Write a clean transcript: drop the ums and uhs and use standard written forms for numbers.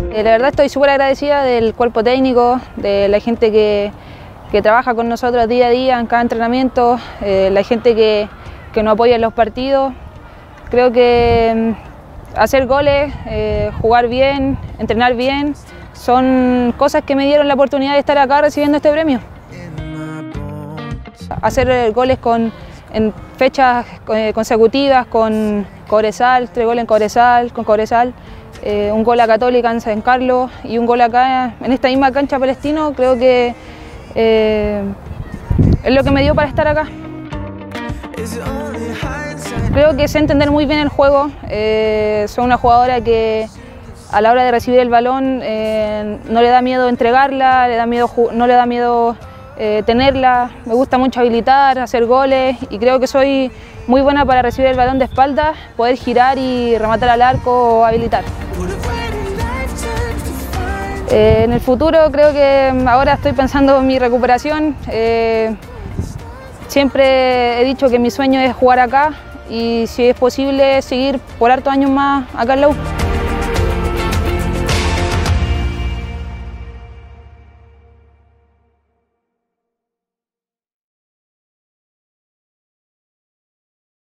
La verdad estoy súper agradecida del cuerpo técnico, de la gente que trabaja con nosotros día a día en cada entrenamiento, la gente que nos apoya en los partidos. Creo que hacer goles, jugar bien, entrenar bien, son cosas que me dieron la oportunidad de estar acá recibiendo este premio. Hacer goles en fechas consecutivas con Cobresal, 3 goles en Cobresal, con Cobresal, un gol a Católica en San Carlos y un gol acá en esta misma cancha Palestino, creo que es lo que me dio para estar acá. Creo que sé entender muy bien el juego, soy una jugadora que a la hora de recibir el balón no le da miedo entregarla, no le da miedo tenerla, me gusta mucho habilitar, hacer goles y creo que soy muy buena para recibir el balón de espaldas, poder girar y rematar al arco o habilitar. En el futuro creo que ahora estoy pensando en mi recuperación, siempre he dicho que mi sueño es jugar acá y si es posible seguir por hartos años más acá en la U.